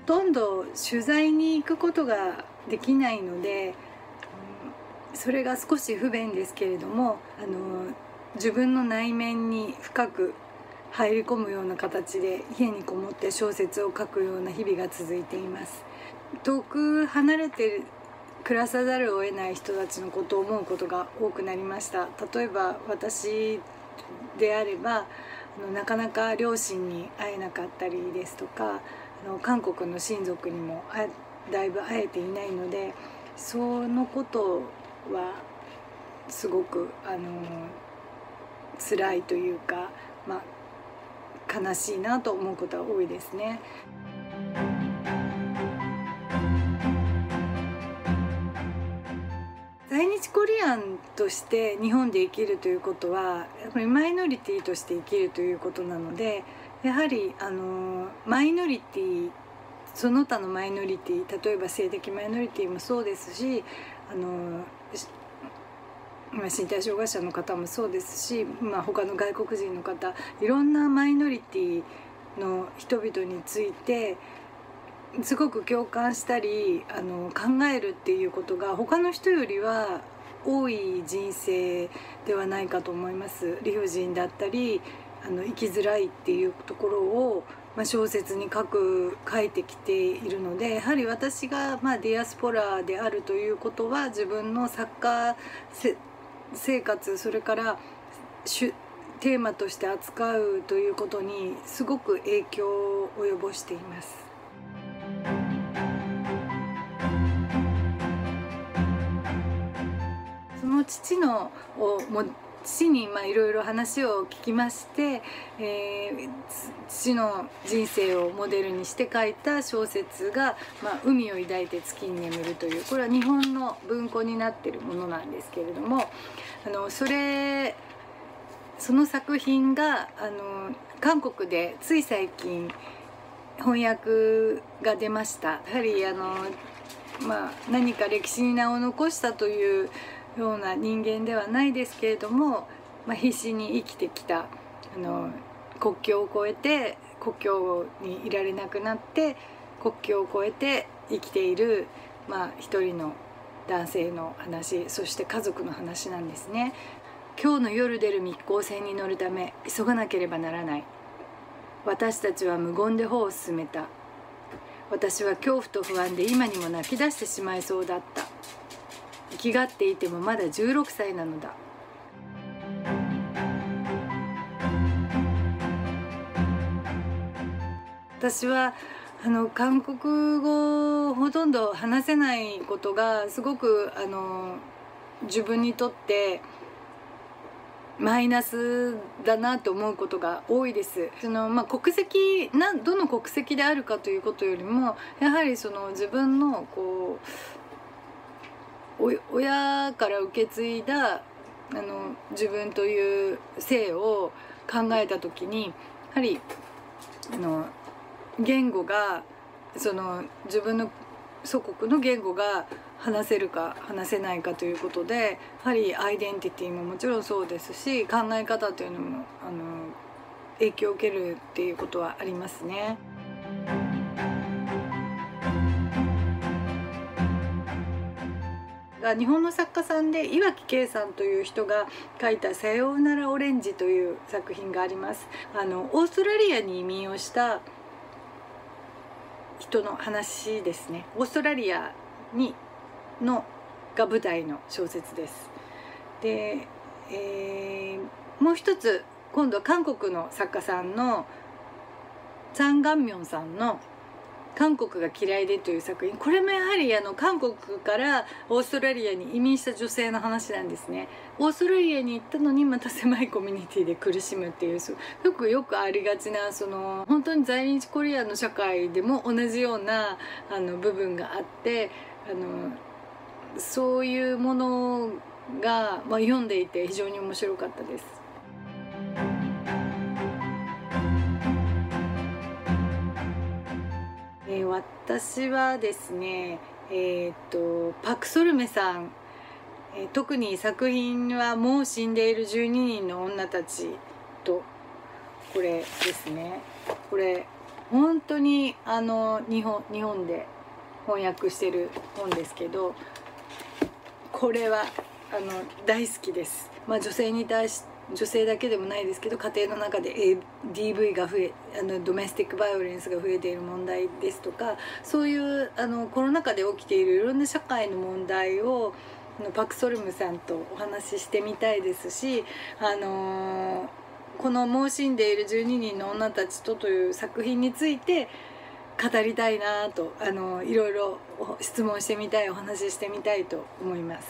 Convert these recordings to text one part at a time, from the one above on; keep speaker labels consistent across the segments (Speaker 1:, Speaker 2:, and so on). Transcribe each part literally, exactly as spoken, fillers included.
Speaker 1: とんど取材に行くことができないので、それが少し不便ですけれども、あの自分の内面に深く入り込むような形で家にこもって小説を書くような日々が続いています。遠く離れて暮らさざるを得ない人たちのことを思うことが多くなりました。例えば私であれば、あのなかなか両親に会えなかったりですとか、あの韓国の親族にもだいぶ会えていないので、そのことはすごくあの辛いというか、まあ、悲しいなと思うことは多いですね。在日コリアンとして日本で生きるということはやっぱりマイノリティとして生きるということなので、やはりあのマイノリティ、その他のマイノリティ、例えば性的マイノリティもそうですし、あの身体障害者の方もそうですし、まあ、他の外国人の方、いろんなマイノリティの人々についてすごく共感したりあの考えるっていうことが他の人よりは多い人生ではないかと思います。理不尽だったりあの生きづらいっていうところを、まあ、小説に書く書いてきているので、やはり私が、まあ、ディアスポラであるということは自分の作家生活、それからテーマとして扱うということにすごく影響を及ぼしています。その父のをも父にいろいろ話を聞きまして、えー、父の人生をモデルにして書いた小説が「まあ、海を抱いて月に眠る」という、これは日本の文庫になっているものなんですけれども、あのそれその作品があの韓国でつい最近翻訳が出ました。やはりあの、まあ、何か歴史に名を残したというような人間ではないですけれども、まあ、必死に生きてきた、あの国境を越えて国境にいられなくなって国境を越えて生きている、まあ、一人の男性の話、そして家族の話なんですね。今日の夜出る密航船に乗るため急がなければならない。私たちは無言で歩を進めた。私は恐怖と不安で今にも泣き出してしまいそうだった。生きがっていてもまだじゅうろくさいなのだ。私はあの韓国語をほとんど話せないことがすごくあの自分にとってマイナスだなと思うことが多いです。その、まあ、国籍などの国籍であるかということよりも、やはりその自分のこう親から受け継いだあの自分という性を考えた時に、やはりあの言語がその自分の祖国の言語が話せるか話せないかということで、やはりアイデンティティももちろんそうですし、考え方というのもあの影響を受けるっていうことはありますね。日本の作家さんで岩城圭さんという人が書いた「さようならオレンジ」という作品があります。あのオーストラリアに移民をした人の話ですね。オーストラリアにのが舞台の小説です。で、えー、もう一つ今度は韓国の作家さんのチャン・ガンミョンさんの「韓国が嫌いで」という作品、これもやはりあの韓国からオーストラリアに移民した女性の話なんですね。オーストラリアに行ったのにまた狭いコミュニティで苦しむっていう、よくよくありがちな、その本当に在日コリアンの社会でも同じようなあの部分があって、あのそういうものが、まあ、読んでいて非常に面白かったです。えー、私はですね、えー、っとパク・ソルメさん、えー、特に作品は「もう死んでいるじゅうににんの女たち」と、これですね。これ本当にあの日本日本で翻訳してる本ですけど、これはあの大好きです。まあ、女性に対し女性だけでもないですけど、家庭の中で ディーブイ が増えあのドメスティックバイオレンスが増えている問題ですとか、そういうあのコロナ禍で起きているいろんな社会の問題をパク・ソルムさんとお話ししてみたいですし、あのー、この「もう死んでいるじゅうににんの女たちと」という作品について語りたいなと、あのいろいろ質問してみたい、お話ししてみたいと思います。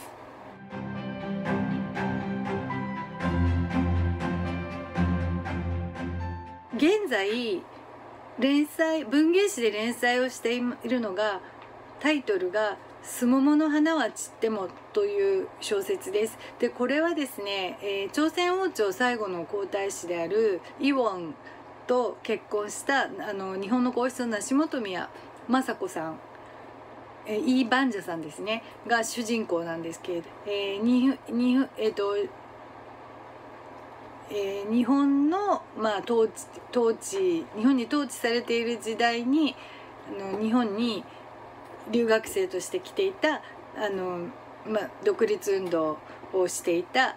Speaker 1: 現在連載文芸誌で連載をしているのが、タイトルが「すももの花は散っても」という小説です。でこれはですね、えー、朝鮮王朝最後の皇太子であるイウォンと結婚したあの日本の皇室の梨本宮雅子さん、えー、イ・バンジャさんですねが主人公なんですけれど、えーににえーとえー、日本の、まあ、統治統治日本に統治されている時代にあの日本に留学生として来ていたあの、まあ、独立運動をしていた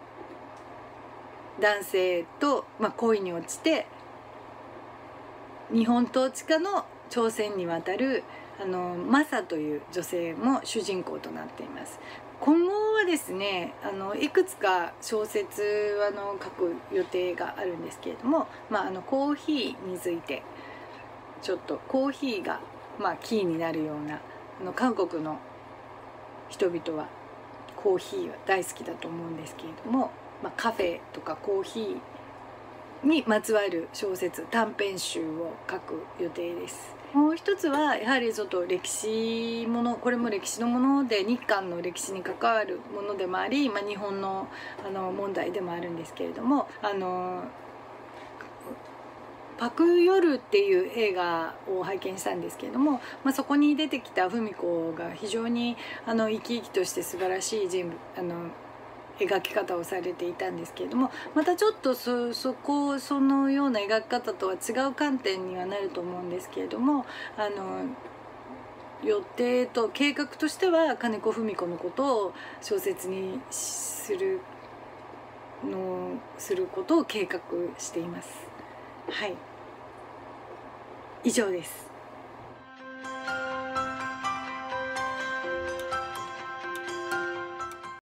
Speaker 1: 男性と、まあ、恋に落ちて日本統治下の朝鮮に渡るあのマサという女性も主人公となっています。今後はですね、あのいくつか小説あの書く予定があるんですけれども、まあ、あのコーヒーについてちょっとコーヒーが、まあ、キーになるようなあの韓国の人々はコーヒーは大好きだと思うんですけれども、まあ、カフェとかコーヒーにまつわる小説短編集を書く予定です。もう一つはやはりちょっと歴史もの、これも歴史のもので日韓の歴史に関わるものでもあり、まあ、日本のあの問題でもあるんですけれども、あのパク・ヨルっていう映画を拝見したんですけれども、まあ、そこに出てきた芙美子が非常にあの生き生きとして素晴らしい人物あの描き方をされていたんですけれども、またちょっと そ, そこそのような描き方とは違う観点にはなると思うんですけれども、あの予定と計画としては金子芙美子のことを小説にするのすることを計画しています。はい、以上です。